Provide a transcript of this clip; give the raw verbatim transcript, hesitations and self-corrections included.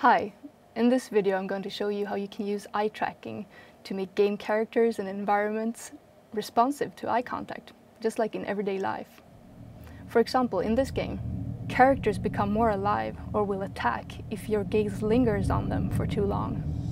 Hi, in this video I'm going to show you how you can use eye tracking to make game characters and environments responsive to eye contact, just like in everyday life. For example, in this game, characters become more alive or will attack if your gaze lingers on them for too long.